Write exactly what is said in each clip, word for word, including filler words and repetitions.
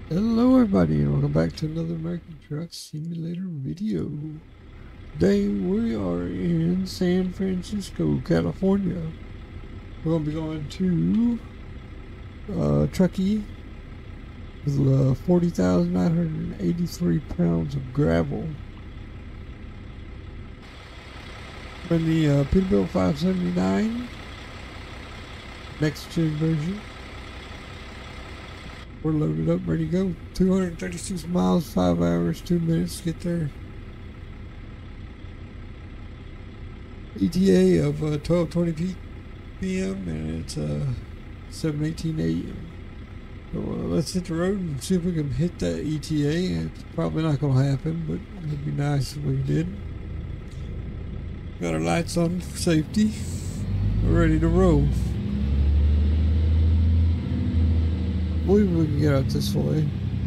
Hello everybody and welcome back to another American Truck Simulator video. Today we are in San Francisco, California. We're going to be going to uh, Truckee with uh, forty thousand nine hundred eighty-three pounds of gravel. We're in the uh, Peterbilt five seventy-nine next gen version. We're loaded up, ready to go. two hundred thirty-six miles, five hours, two minutes to get there. E T A of uh, twelve twenty p m and it's uh, seven eighteen a m So uh, let's hit the road and see if we can hit that E T A. It's probably not going to happen, but it'd be nice if we did. Got our lights on for safety. We're ready to roll. I believe we can get out this way.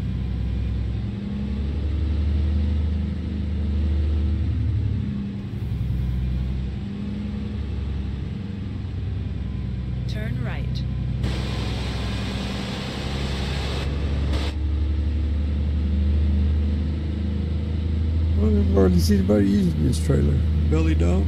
Turn right. Well, I've already seen anybody using this trailer. Belly dump.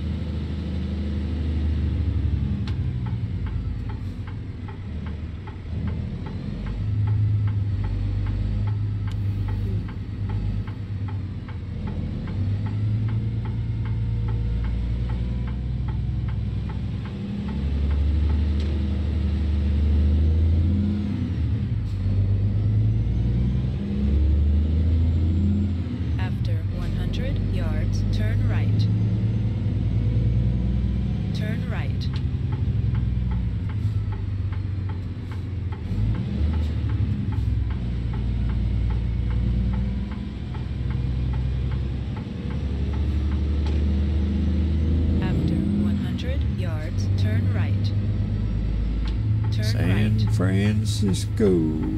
Turn right. Turn right. After one hundred yards, turn right. Turn San right. Francisco.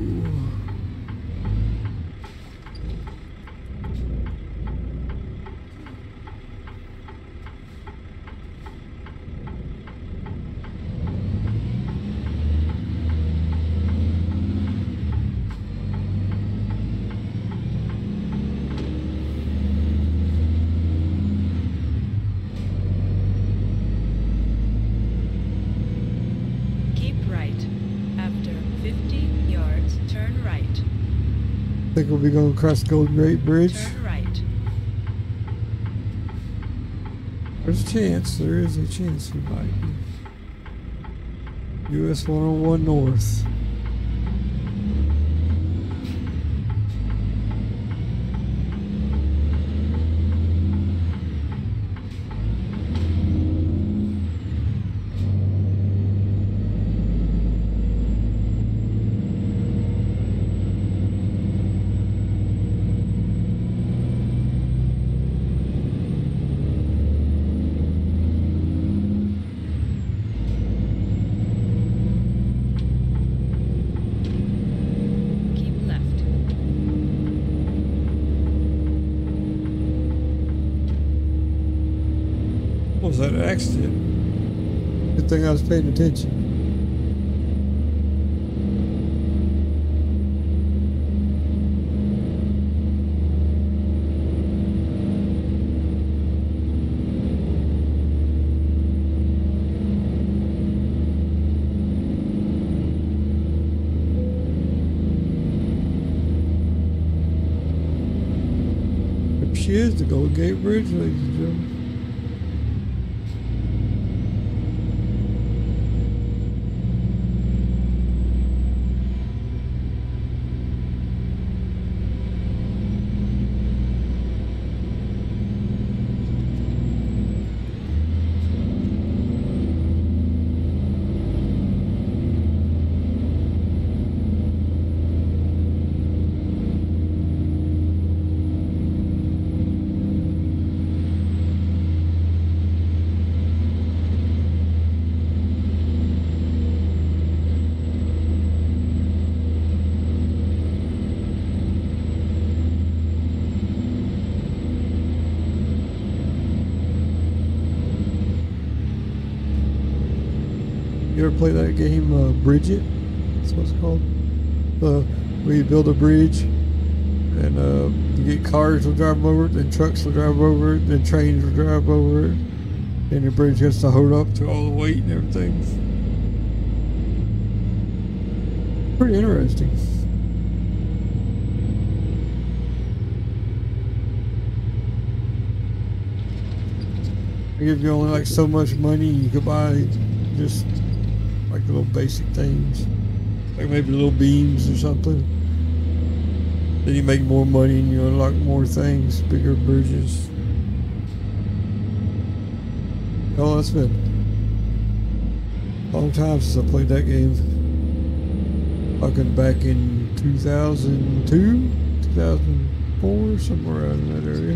I think we'll be going across the Golden Gate Bridge. Turn right. There's a chance, there is a chance we might be. U S one oh one North. What was that accident? Good thing I was paying attention. There she is, the Golden Gate Bridge, ladies and gentlemen. You ever play that game, uh, Bridget? That's what it's called. The where you build a bridge, and uh, you get cars will drive over it, then trucks will drive over it, then trains will drive over it, and the bridge gets to hold up to all the weight and everything. Pretty interesting. They give you only like so much money, you could buy just like little basic things, like maybe little beams or something. Then you make more money and you unlock more things, bigger bridges. Oh, it's been a long time since I played that game. Fucking back in two thousand two, two thousand four, somewhere around in that area.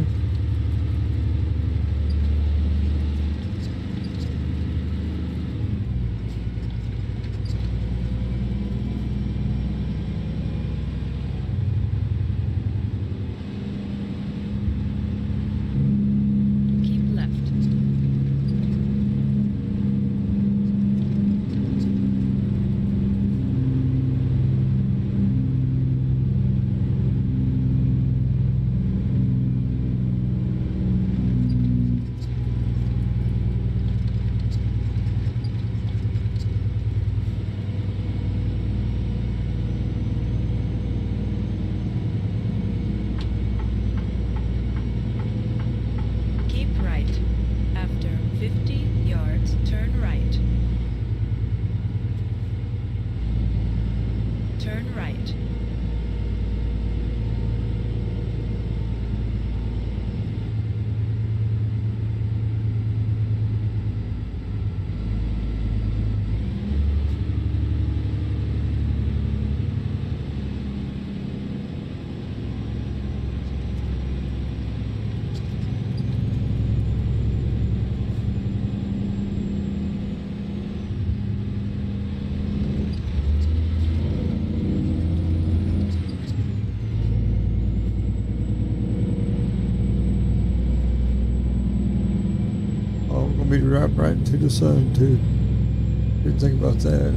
Me to drive right into the sun too. Didn't think about that.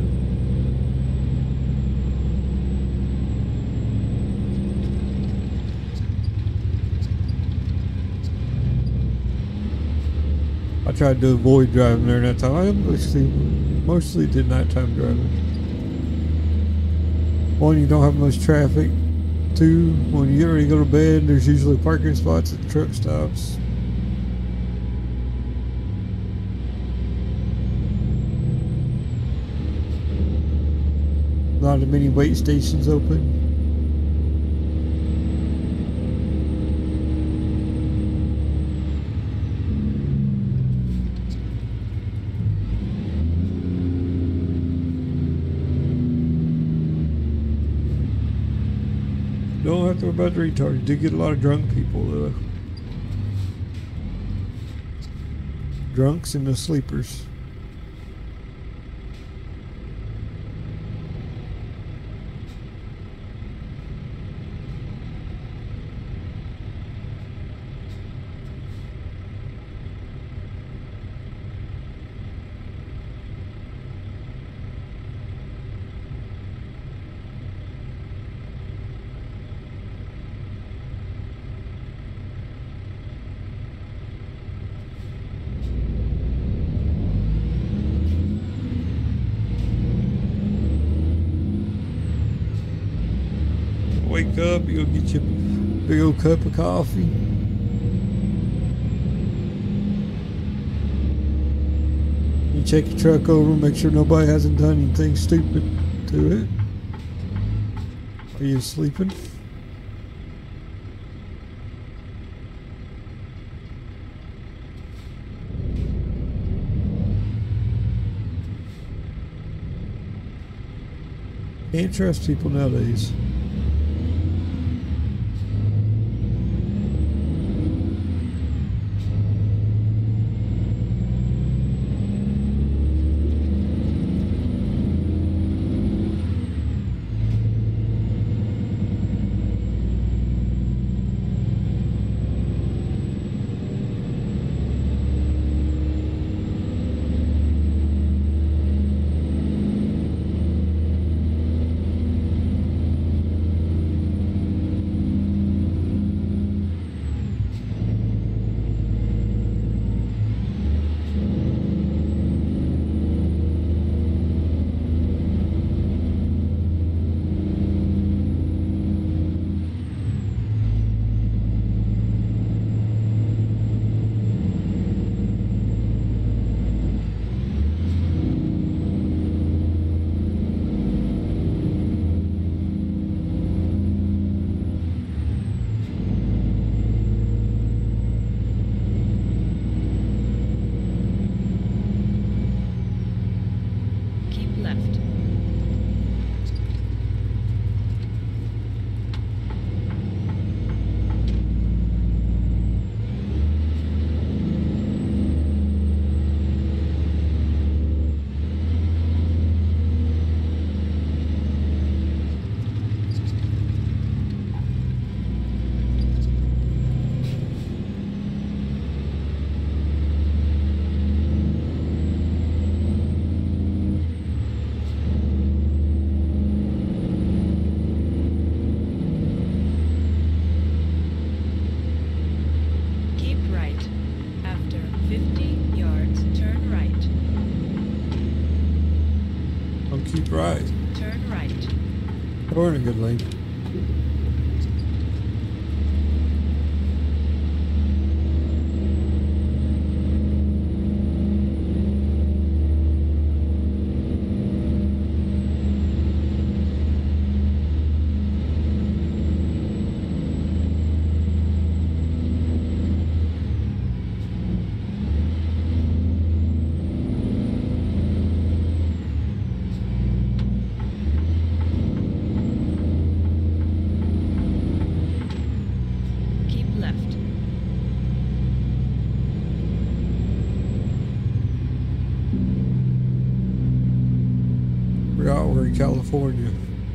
I tried to avoid driving there that time. I mostly, mostly did nighttime driving. One, you don't have much traffic. Two, when you get ready to go to bed, there's usually parking spots at the truck stops. Not as many wait stations open. Don't have to worry about the retards. You do get a lot of drunk people though. Drunks and the sleepers. Wake up, you go get your big old cup of coffee. You check your truck over, make sure nobody hasn't done anything stupid to it. Are you sleeping? Can't trust people nowadays. We're in a good lane. Forgot we're in California.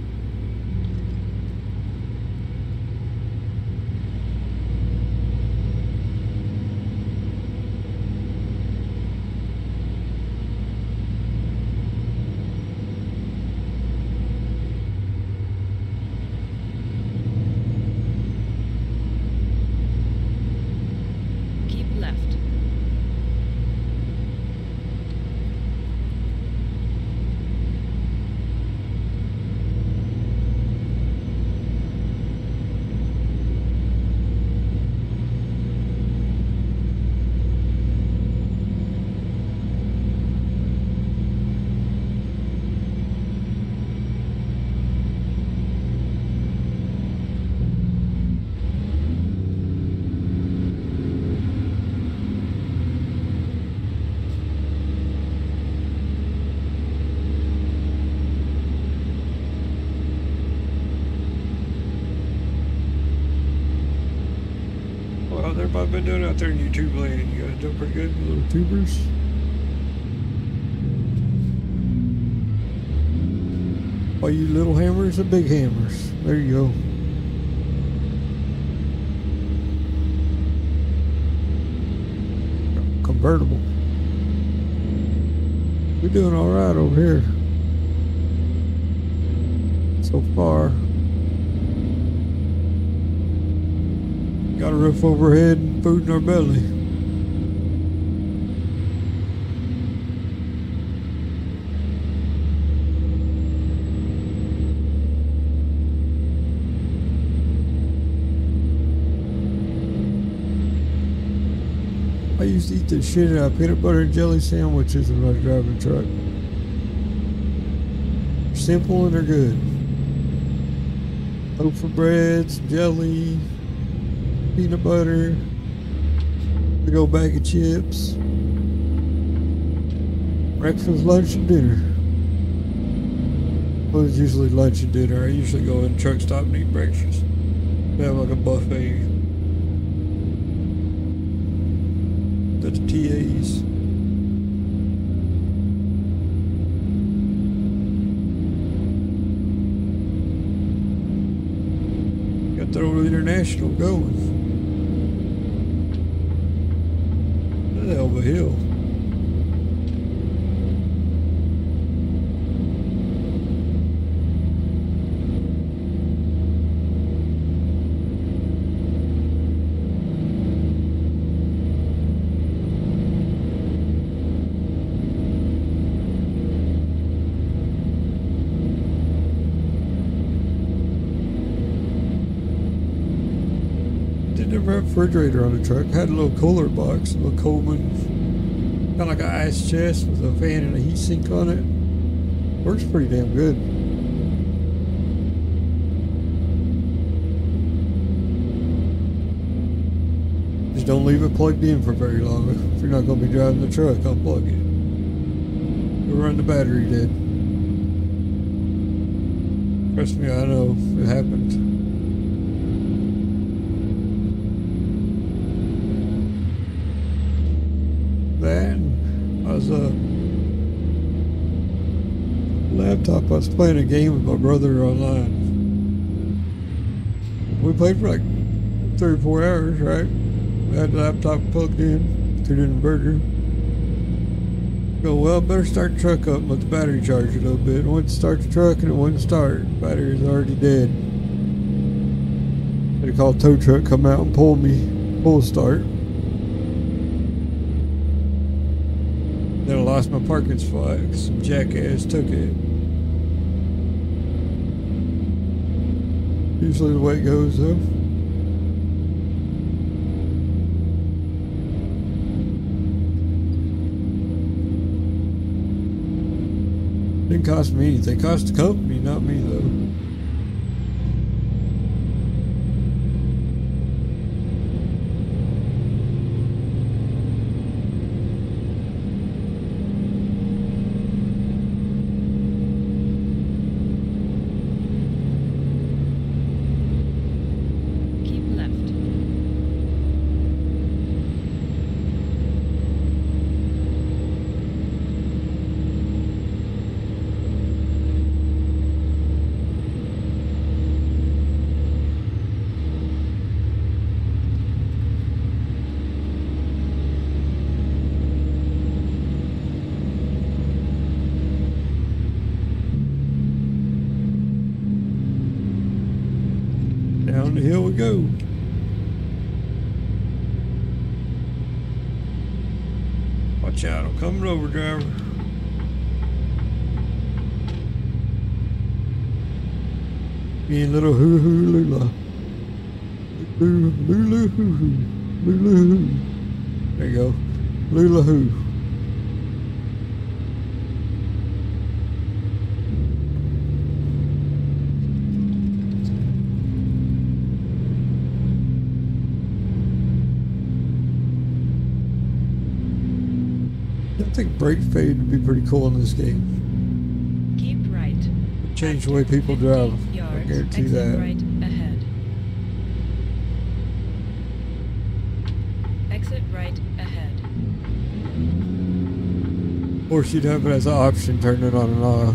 Keep left. How's everybody been doing out there in YouTube land? You guys doing pretty good, you little tubers? All you little hammers and big hammers. There you go. Convertible. We're doing alright over here. So far. Got a roof overhead and food in our belly. I used to eat the shit out of peanut butter and jelly sandwiches when I was driving a truck. They're simple and they're good. Loaf of bread, some jelly, peanut butter, big old bag of chips, breakfast, lunch, and dinner. Well, it's usually lunch and dinner. I usually go in the truck stop and eat breakfast. They have like a buffet at the T As. Got the old International going. The hell of a hill. Didn't ever have a refrigerator on the truck. Had a little cooler box, a little Coleman, kind of like an ice chest with a fan and a heat sink on it. Works pretty damn good. Just don't leave it plugged in for very long. If you're not going to be driving the truck, unplug it. You'll run the battery dead. Trust me, I know. It happened. That I was a uh, laptop. I was playing a game with my brother online. We played for like three or four hours, right? We had the laptop plugged in to the inverter. Go, well, better start the truck up and let the battery charge a little bit. I went to start the truck and it wouldn't start. Battery was already dead. Had to call a tow truck, come out and pull me, full start. Then I lost my parking spot because some jackass took it. Usually the way it goes, though. Didn't cost me anything. It cost the company, not me, though. Down the hill we go. Watch out, I'm coming over, driver. Me and little hoo hoo lula. Lula lula hoo hoo. Lula hoo. There you go. Lula hoo. I think brake fade would be pretty cool in this game. Keep right. Change the way people drive. Yards, I guarantee exit that. right ahead. Exit right ahead. Of course, you'd have it as an option, turn it on and off.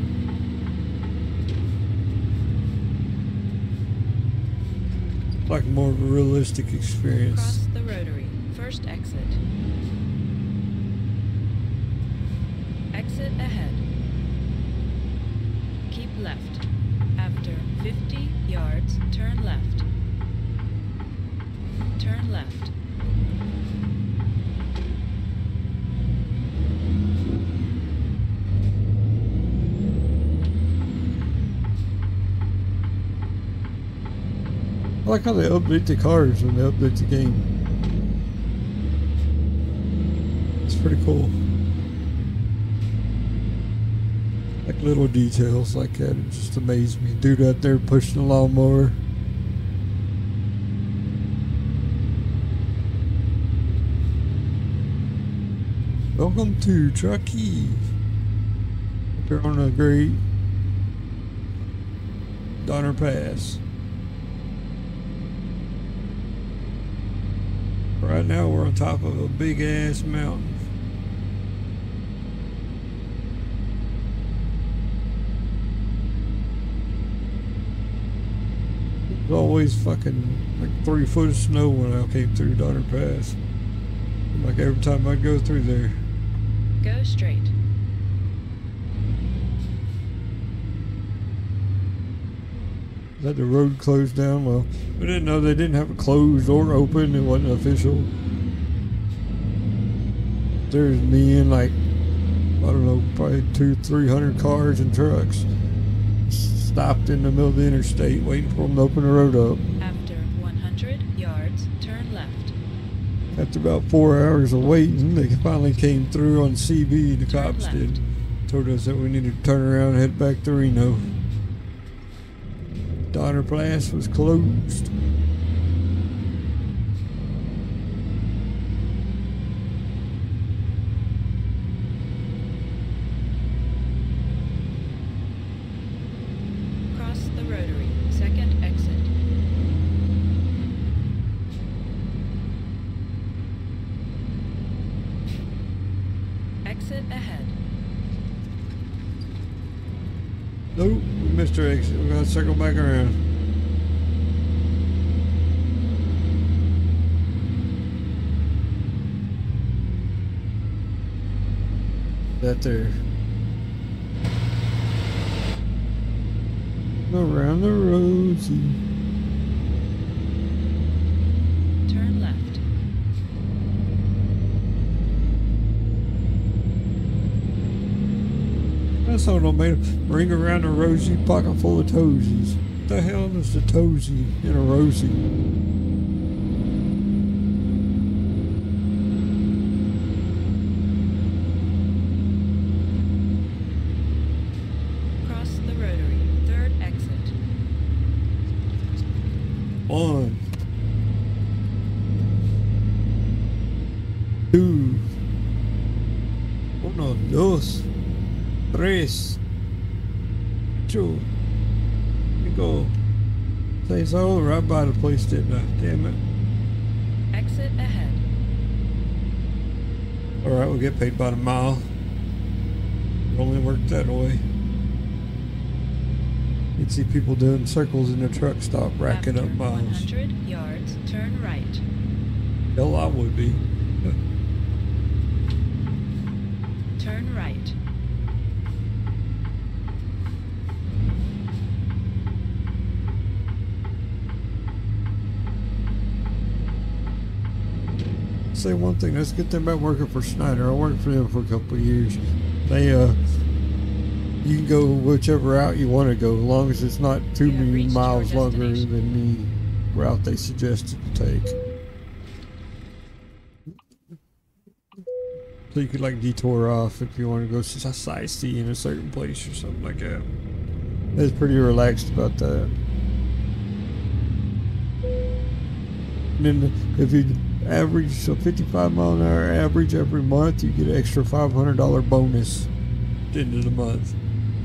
Like more of a realistic experience. Cross the rotary. First exit. Exit ahead. Keep left. After fifty yards, turn left. Turn left. I like how they update the cars when they update the game. It's pretty cool. Like little details like that, it just amazed me. Dude out there pushing a lawnmower. Welcome to Truckee. They're on a great Donner Pass. Right now we're on top of a big ass mountain. There's always fucking like three foot of snow when I came through Donner Pass. Like every time I go through there. Go straight. Is that the road closed down? Well, we didn't know they didn't have it closed or open. It wasn't official. There's me and like, I don't know, probably two, three hundred cars and trucks stopped in the middle of the interstate waiting for them to open the road up. After one hundred yards, turn left. After about four hours of waiting, they finally came through on C B, the Turn cops left. did. Told us that we needed to turn around and head back to Reno. Donner Pass was closed. Cross the rotary. Second exit. Exit ahead. Nope, we missed our exit. We're gonna circle back around. That there. Around the rosy. Turn left. That song don't make ring around the rosy, pocket full of toesies. What the hell is a Tozy and a Rosie? One, two, uno, dos, tres, two. You go. Say so right by the place, didn't I? Damn it. Exit ahead. Alright, we'll get paid by the mile. It only worked that way. You'd see people doing circles in the truck stop, racking After up miles. one hundred yards, turn right. Hell, I would be. Turn right. Say one thing, that's a good thing about working for Schneider. I worked for them for a couple of years. They, uh, you can go whichever route you want to go, as long as it's not too You have many reached miles your longer destination. than the route they suggested to take. So you could like detour off if you want to go sightsee in a certain place or something like that. I was pretty relaxed about that. And then if you average, so fifty-five mile an hour average every month, you get an extra five hundred dollar bonus at the end of the month.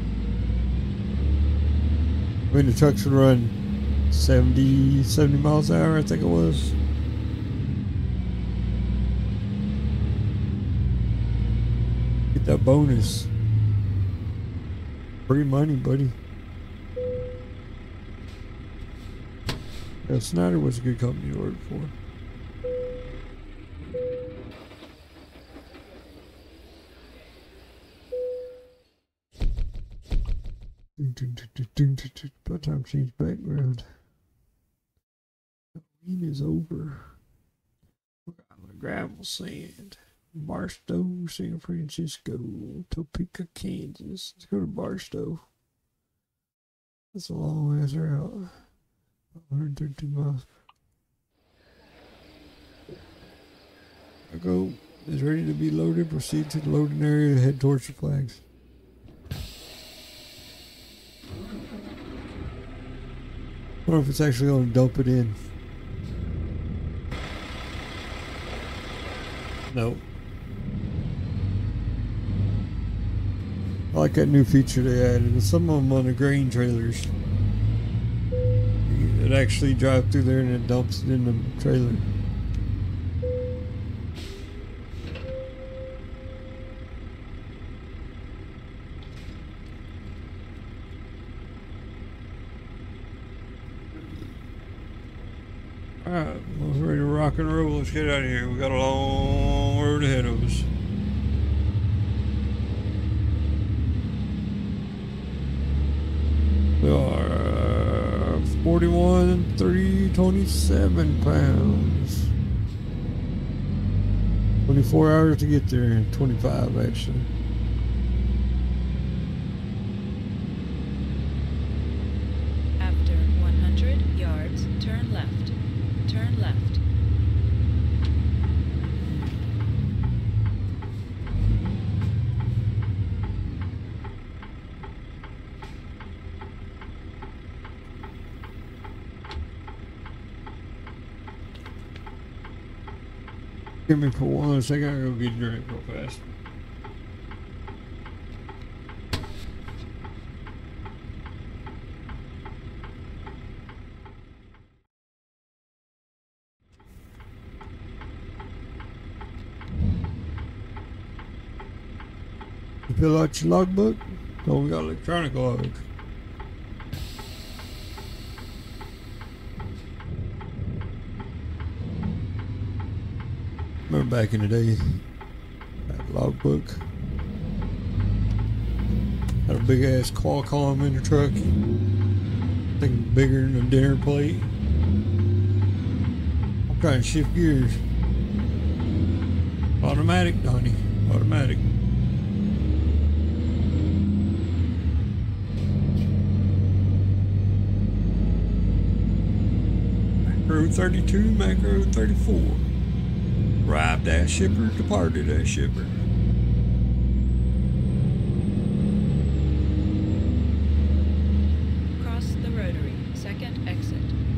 I mean, the trucks would run seventy, seventy miles an hour, I think it was. Get that bonus. Free money, buddy. Yeah, Snyder was a good company to work for. About time to change background. Halloween is over. We're on the gravel sand. Barstow, San Francisco, Topeka, Kansas. Let's go to Barstow. That's a long ass route. one hundred thirty-two miles. Cargo is ready to be loaded. Proceed to the loading area to head towards the flags. I wonder if it's actually going to dump it in. No. I like that new feature they added. Some of them on the grain trailers. It actually drives through there and it dumps it in the trailer. Alright, we're ready to rock and roll. Let's get out of here. We got a long road ahead of us. We are forty-one, three twenty-seven pounds. twenty-four hours to get there, twenty-five actually. After one hundred yards, turn left. Turn left. Give me for one second, I gotta go get a drink real fast. You fill out your logbook? Oh, we got electronic log. Remember back in the day, that logbook had a big ass claw column in the truck. I think bigger than a dinner plate. I'm trying to shift gears. Automatic, Donnie. Automatic. Macro thirty-two, Macro thirty-four. Arrived at shipper, departed at shipper. Cross the rotary. Second exit.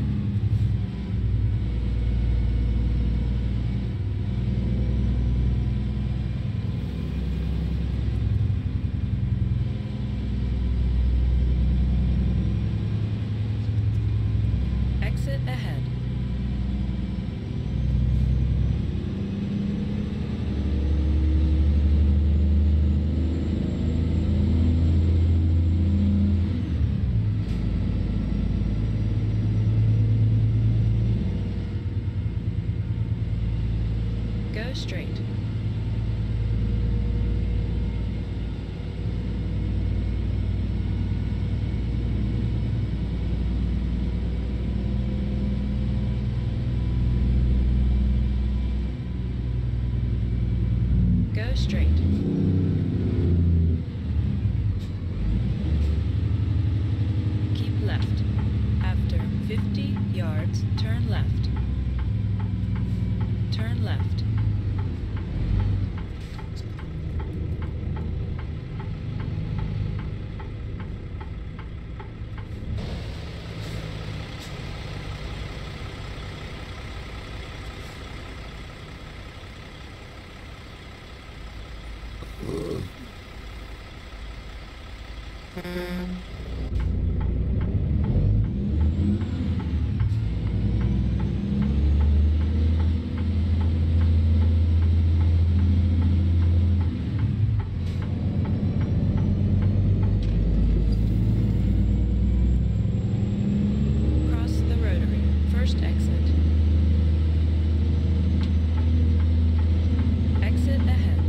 Exit ahead. Go straight. Go straight. Keep left. After fifty yards, turn left. Turn left. Cross the rotary. First exit. Exit ahead.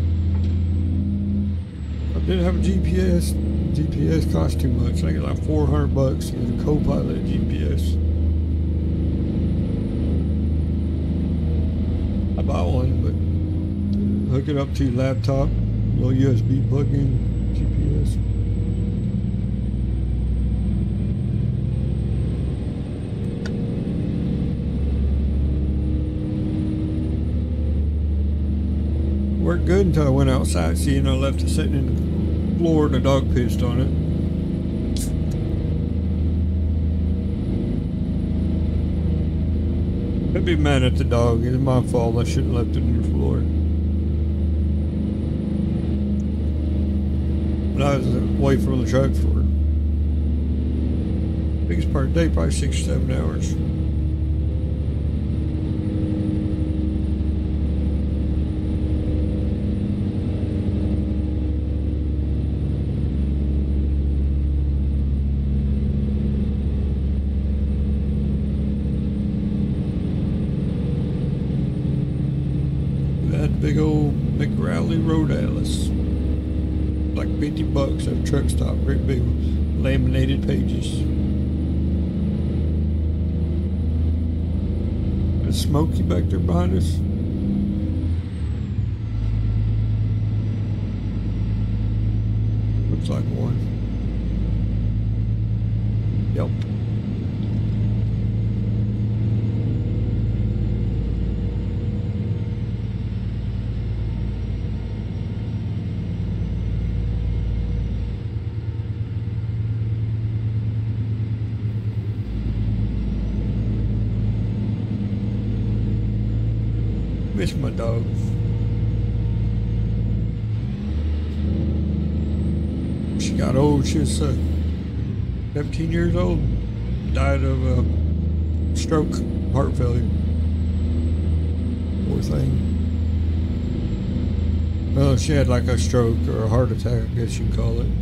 I didn't have a G P S. G P S cost too much. I get like four hundred bucks to get a Copilot G P S. I bought one, but hook it up to your laptop, little U S B plug-in G P S. Worked good until I went outside. See, and I left it sitting in the floor and the dog pissed on it. I'd be mad at the dog. It's my fault. I shouldn't have left it on the floor. But I was away from the truck for the biggest part of the day, probably six or seven hours. That big old McRowley Road Atlas. Like fifty bucks at a truck stop, great big laminated pages. Is Smokey back there behind us? Looks like one. Yep. Miss my dog. She got old. She was uh, seventeen years old. Died of a uh, stroke, heart failure. Poor thing. Well, she had like a stroke or a heart attack, I guess you'd call it.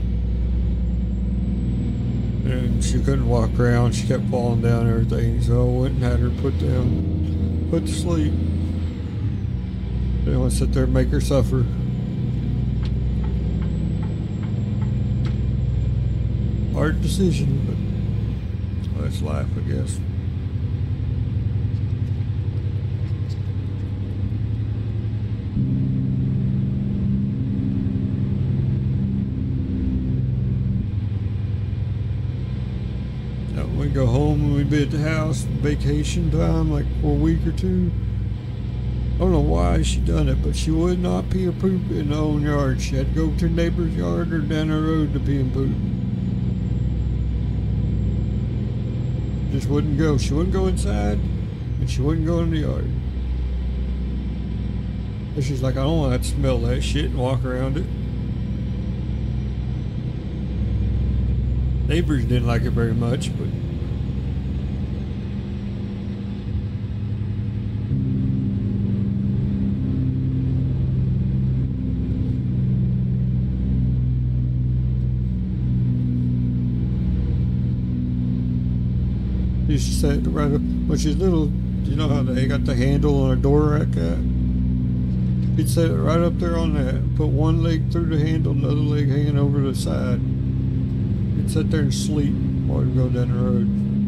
And she couldn't walk around. She kept falling down and everything. So I went and had her put down, put to sleep. They don't want to sit there and make her suffer. Hard decision, but that's life, I guess. Now we I'd go home and we'd be at the house, vacation time, like for a week or two. I don't know why she done it, but she would not pee or poop in her own yard. She had to go to a neighbor's yard or down the road to pee and poop. Just wouldn't go. She wouldn't go inside, and she wouldn't go in the yard. And she's like, I don't want to smell that shit and walk around it. Neighbors didn't like it very much, but she sat right up when she's little. You know how they got the handle on a door rack at? He'd set it right up there on that. Put one leg through the handle, another leg hanging over the side. He'd sit there and sleep while he'd go down the road.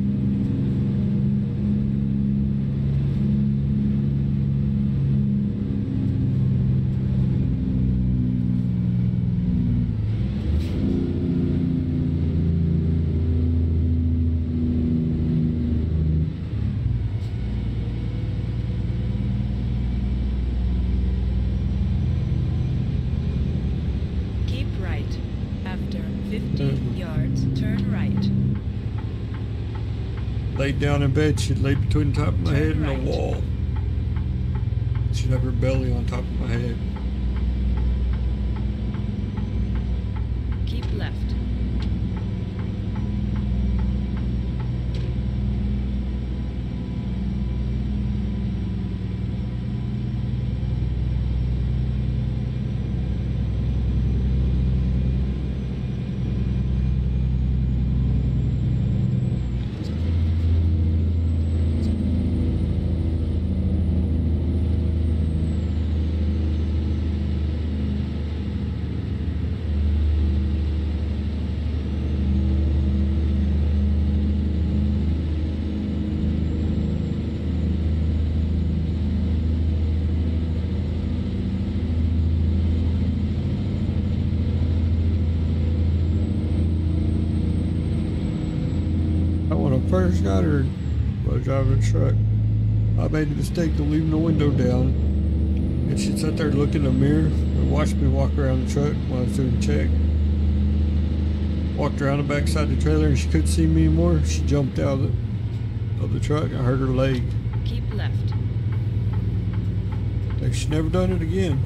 Keep right. After fifty yards, turn right. Laid down in bed, she'd lay between the top of my Turn head and right. the wall. She'd have her belly on top of my head. Keep left. When I first got her, I was driving a truck. I made the mistake of leaving the window down, and she'd sit there look in the mirror and watch me walk around the truck when I was doing the check. Walked around the backside of the trailer and she couldn't see me anymore. She jumped out of the, of the truck. I hurt her leg. Keep left. Like she never done it again.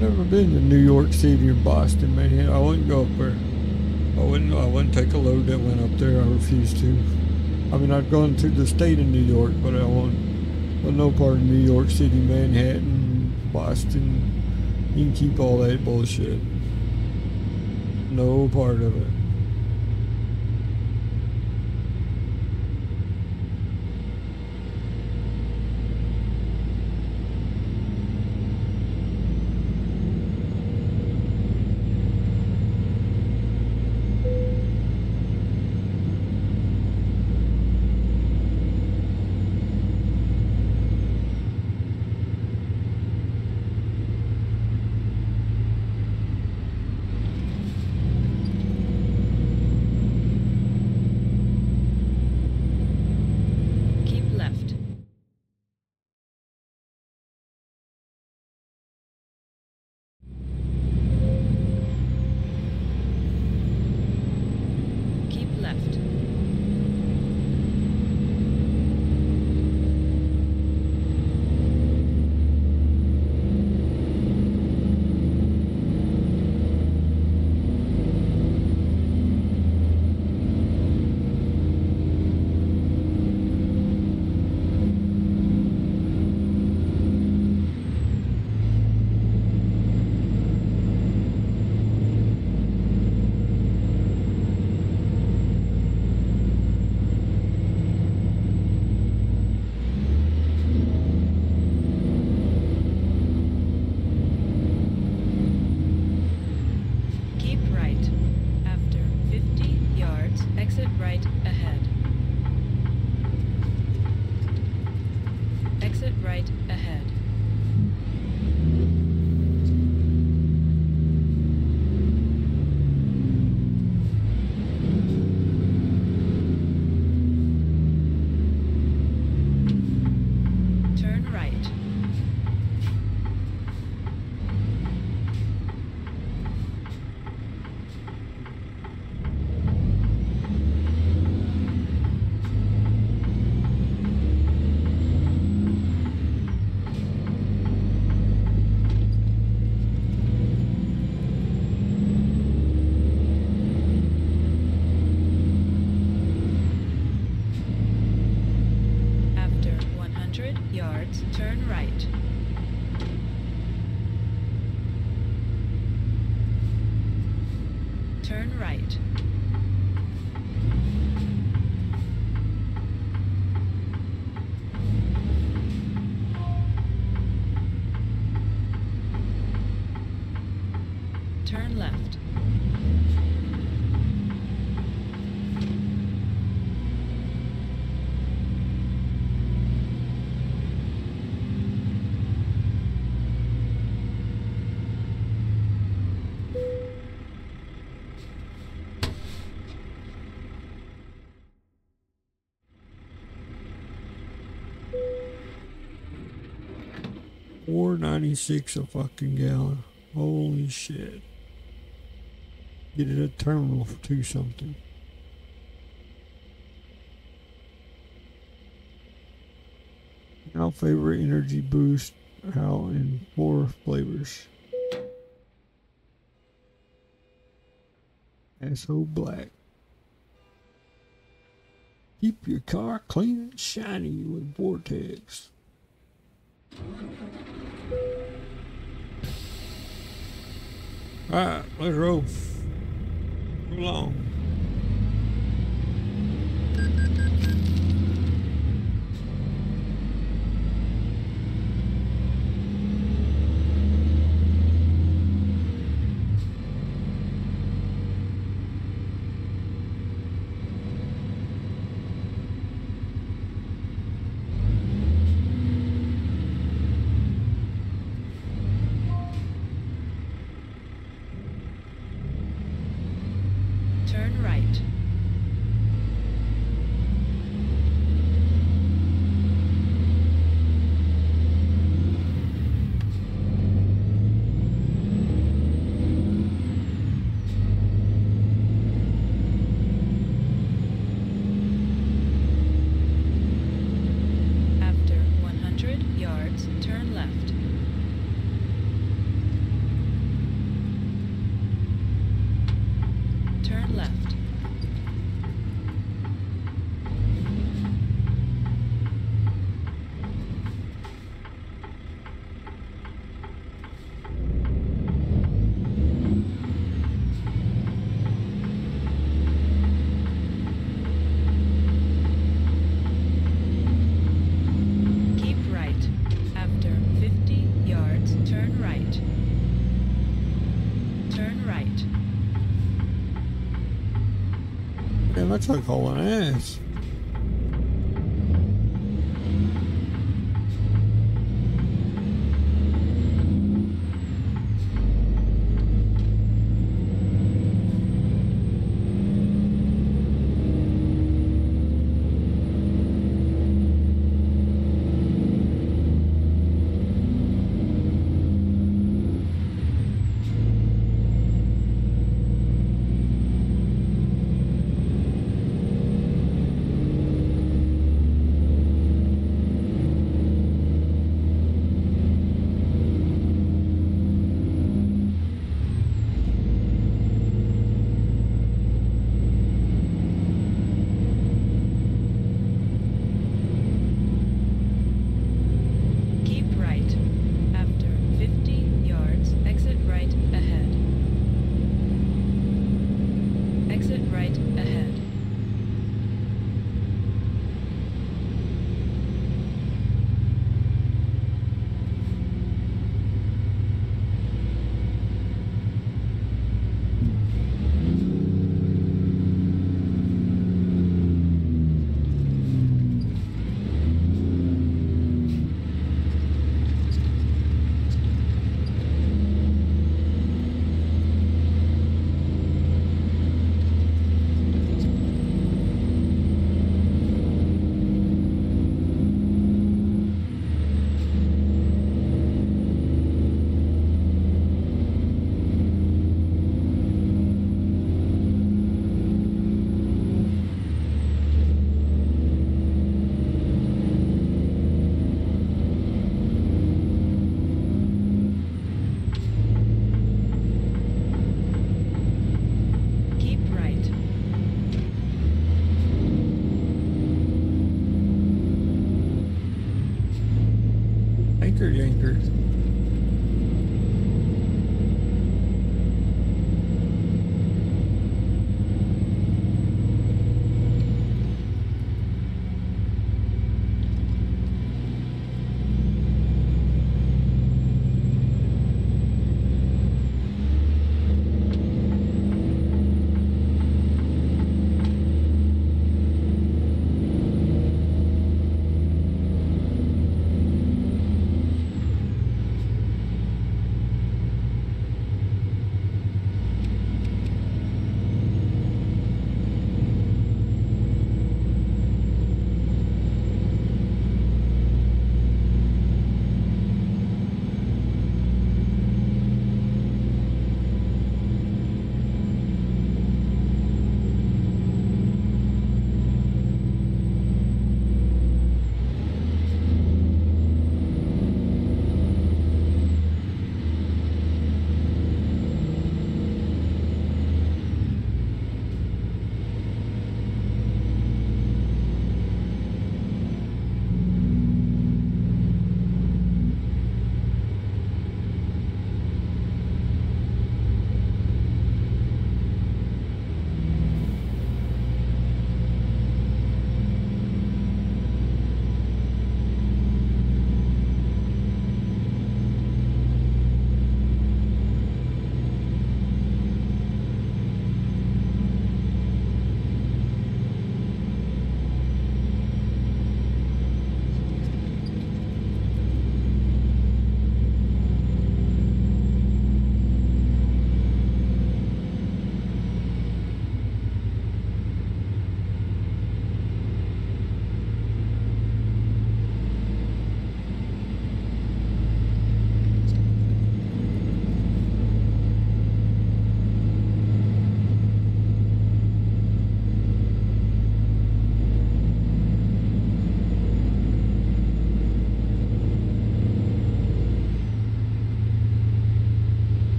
never been to New York City or Boston, man. I wouldn't go up there. I wouldn't. I wouldn't take a load that went up there. I refuse to. I mean, I've gone to the state of New York, but I won't. But no part of New York City, Manhattan, Boston. You can keep all that bullshit. No part of it. Turn right. Turn left. four ninety-six a fucking gallon. Holy shit. Get it at terminal for two something. Now favorite energy boost out in four flavors. Asshole black. Keep your car clean and shiny with Vortex. Alright, let's roll. Roll on. Turn right. After one hundred yards, turn left. left. Keep right. After fifty yards, turn right. Turn right. Man, that truck hauling ass.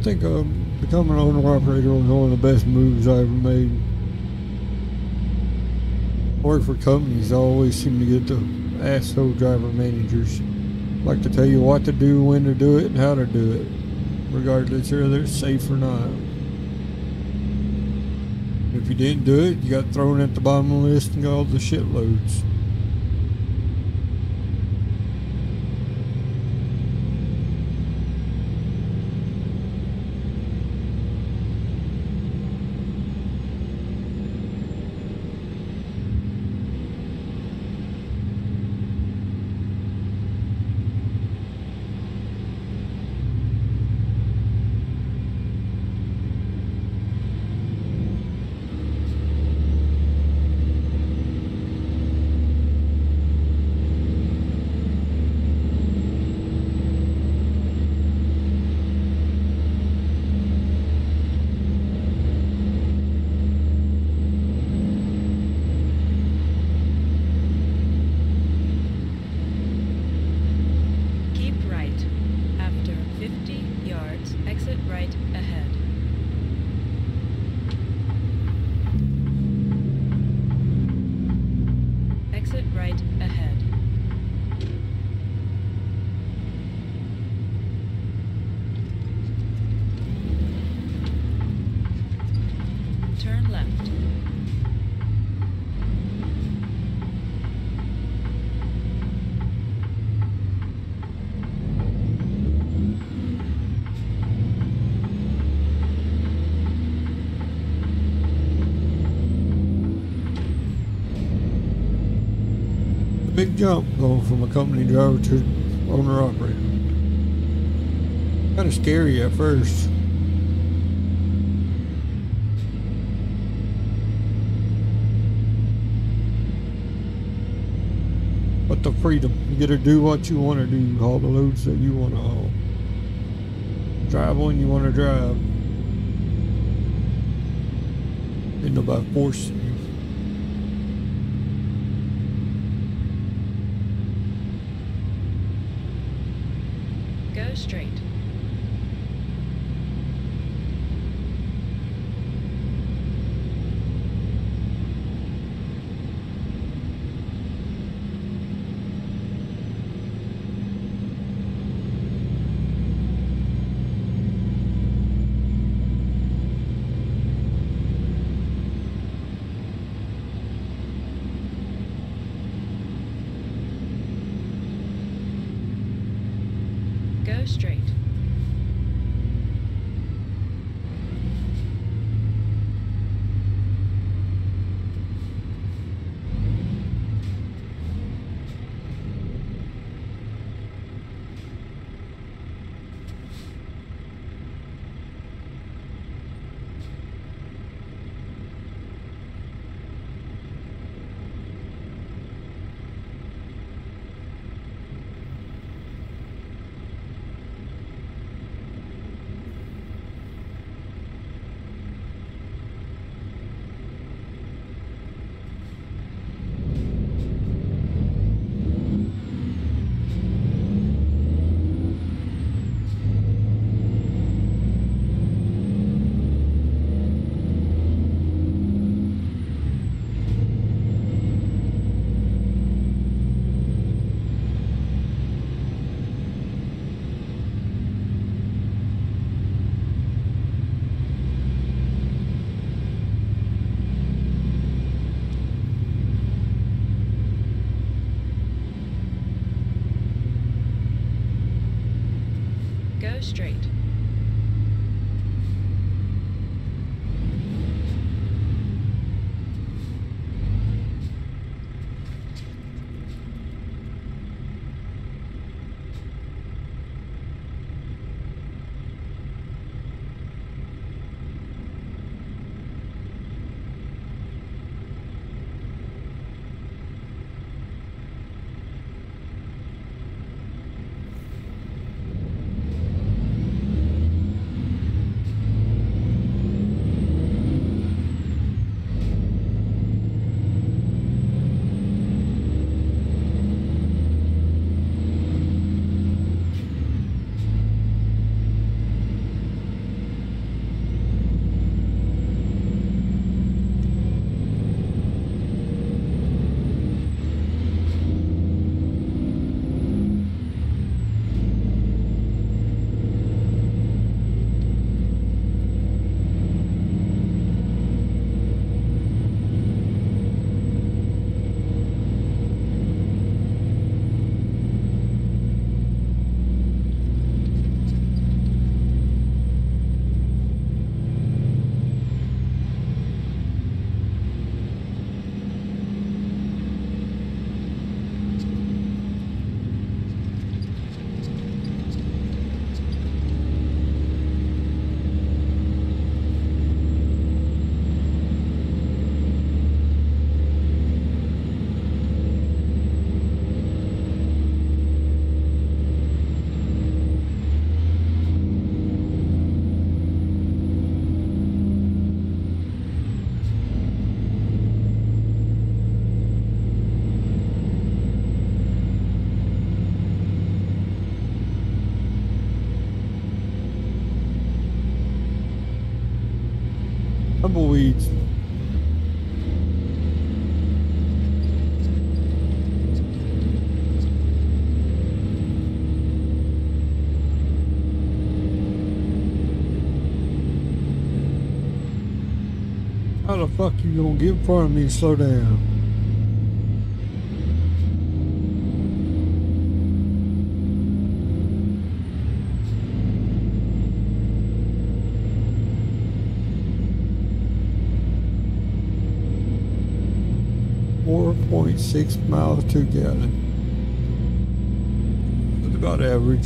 think um, becoming an owner-operator was one of the best moves I ever made. Work for companies, I always seem to get the asshole driver managers. Like to tell you what to do, when to do it, and how to do it, regardless of whether it's safe or not. If you didn't do it, you got thrown at the bottom of the list and got all the shitloads. Big jump going from a company driver to owner operator. Kind of scary at first. But the freedom, you get to do what you want to do, haul the loads that you want to haul, drive when you want to drive. Ain't nobody forcing you. Go straight. Go straight. Tumbleweeds. How the fuck you gonna get in front of me and slow down? four point six miles to gallon. That's about average.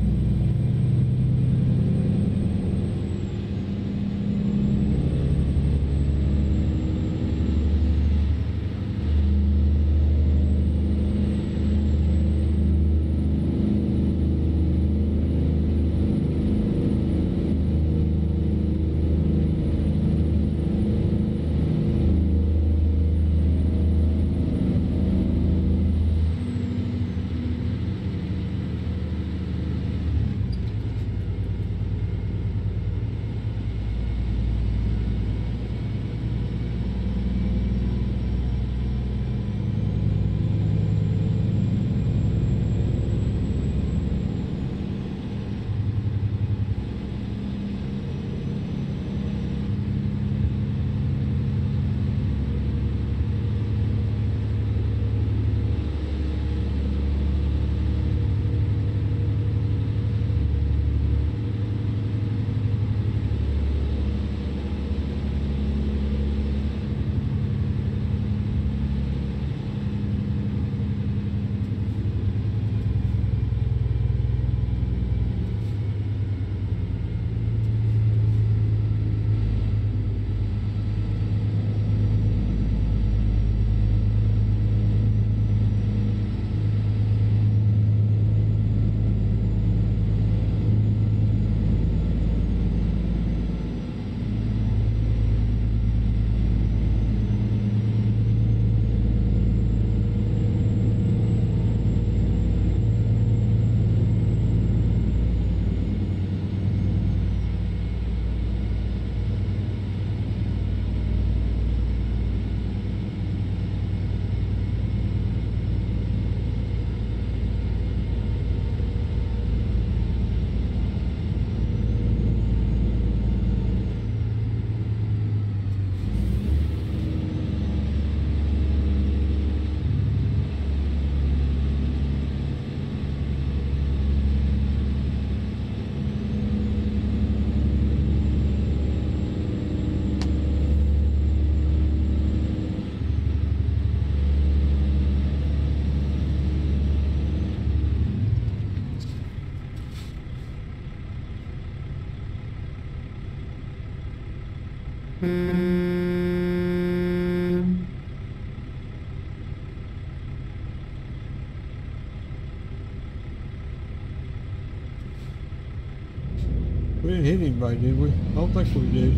We didn't hit anybody, did we? I don't think we did.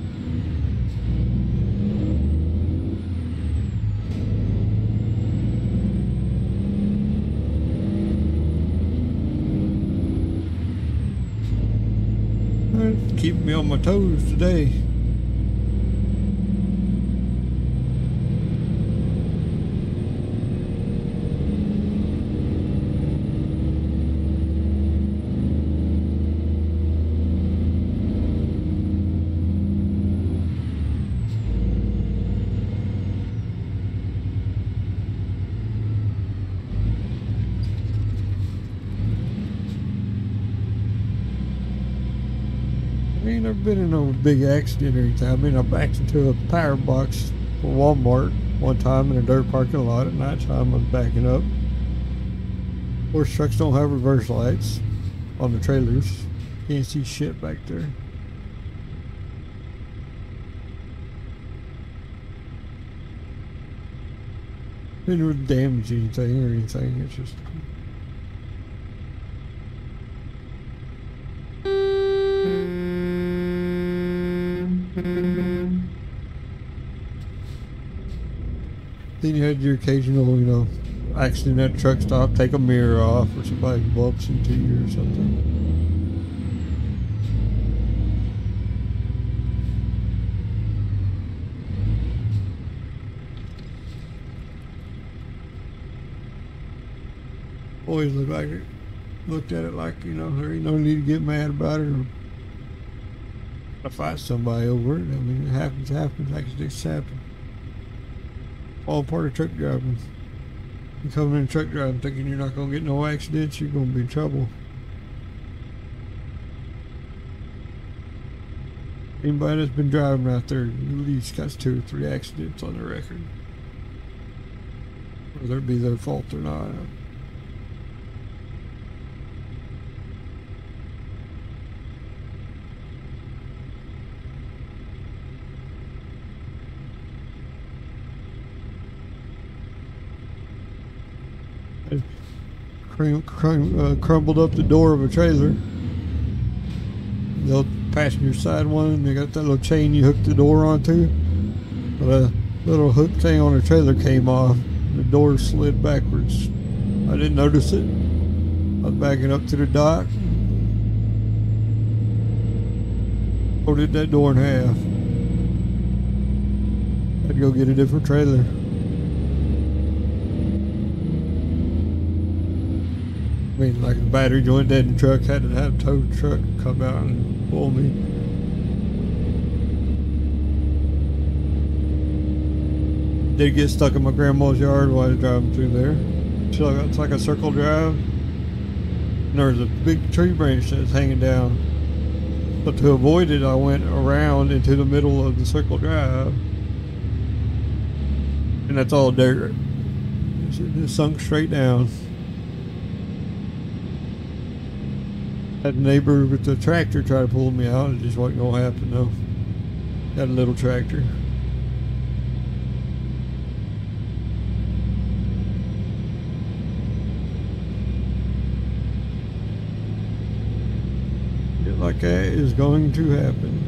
It's keeping me on my toes today. I ain't never been in no big accident or anything. I mean, I backed into a power box for Walmart one time in a dirt parking lot at night time. I was backing up. Of course, trucks don't have reverse lights on the trailers. Can't see shit back there. Didn't really damage anything or anything. It's just. Then you had your occasional, you know, accident at a truck stop, take a mirror off, or somebody bumps into you or something. Boys look like it. Looked at it like, you know, there ain't no need to get mad about it or to fight somebody over it. I mean, it happens, happens, accidents happen. All part of truck driving. You come in truck driving thinking you're not gonna get no accidents, you're gonna be in trouble. Anybody that's been driving out there at least got two or three accidents on their record. Whether it be their fault or not. Crum, crum, uh, crumbled up the door of a trailer. The passenger side one, they got that little chain you hook the door onto. But a little hook thing on the trailer came off. The door slid backwards. I didn't notice it. I was backing up to the dock. Folded that door in half. Had to go get a different trailer. I mean, like a battery joint dead in the truck, had to have a tow truck come out and pull me. Did get stuck in my grandma's yard while I was driving through there. So it's like a circle drive. And there was a big tree branch that was hanging down. But to avoid it, I went around into the middle of the circle drive. And that's all dirt. It just sunk straight down. Had a neighbor with the tractor try to pull me out. It just wasn't going to happen, though. Got a little tractor. Shit like that is going to happen.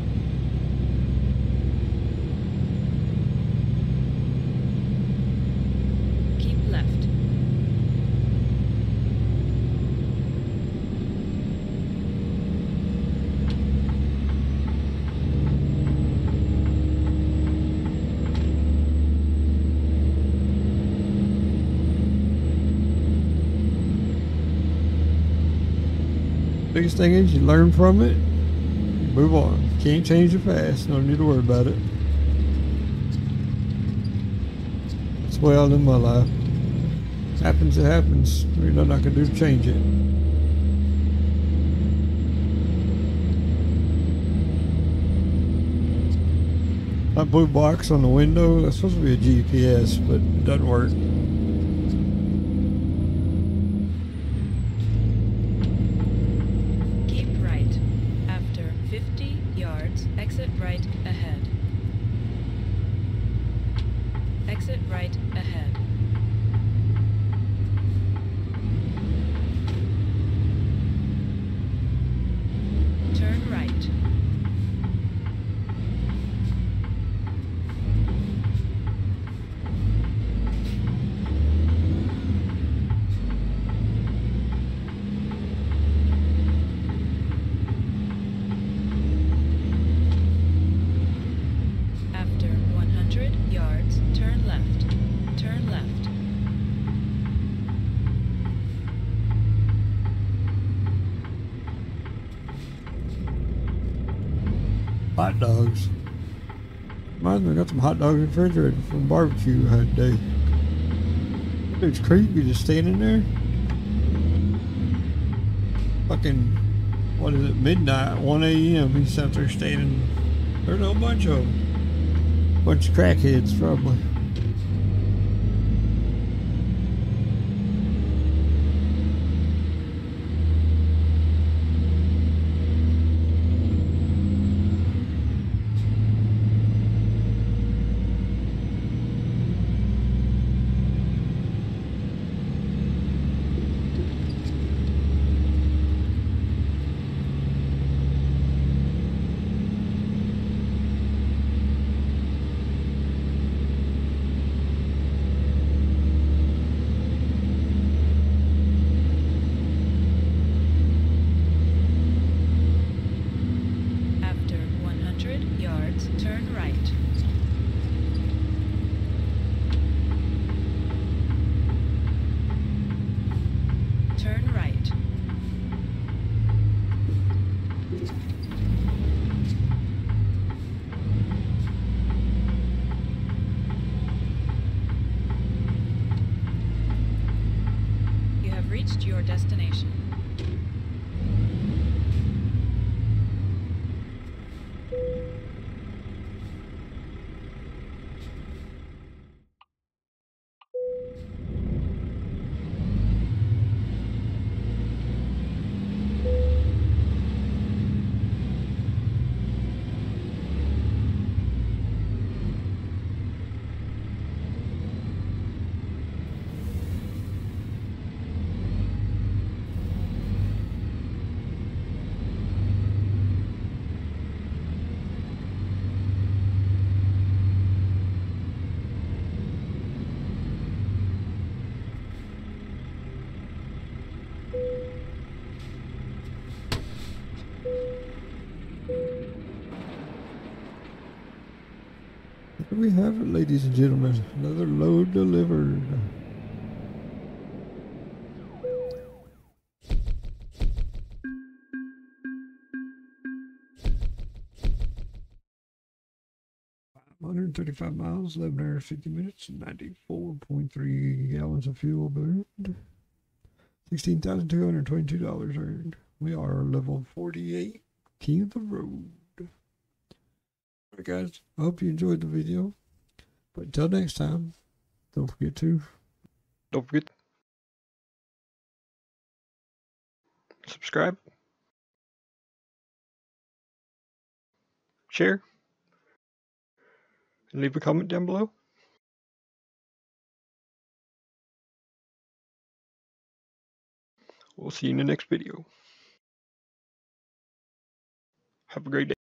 Biggest thing is you learn from it, you move on. Can't change it fast, no need to worry about it. That's the way I live my life. Happens, it happens. There's nothing I can do to change it. That blue box on the window, that's supposed to be a G P S, but it doesn't work. Exit right ahead. Exit right ahead. Turn right. Hot dogs. Reminds me, I got some hot dogs in the refrigerator from barbecue I had today. It's creepy just standing there. Fucking, what is it, midnight, one A M He's out there standing. There's a whole bunch of them. Bunch of crackheads, probably. reached your destination. There we have it, ladies and gentlemen. Another load delivered. one hundred thirty-five miles, eleven hours, fifty minutes, ninety-four point three gallons of fuel burned, sixteen thousand two hundred twenty-two dollars earned. We are level forty-eight, king of the road. Alright guys, I hope you enjoyed the video. But until next time, don't forget to... Don't forget subscribe, share, and leave a comment down below. We'll see you in the next video. Have a great day.